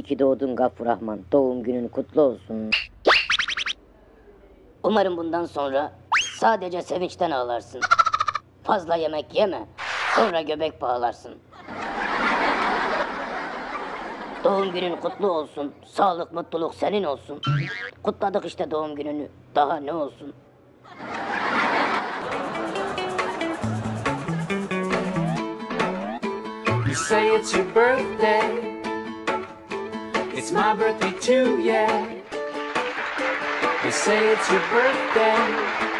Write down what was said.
ki doğdun Gafurrahman. Doğum günün kutlu olsun. Umarım bundan sonra sadece sevinçten ağlarsın. Fazla yemek yeme, sonra göbek bağlarsın. Doğum günün kutlu olsun, sağlık, mutluluk senin olsun. Kutladık işte doğum gününü, daha ne olsun? You say it's your birthday. It's my birthday too, yeah. You say it's your birthday.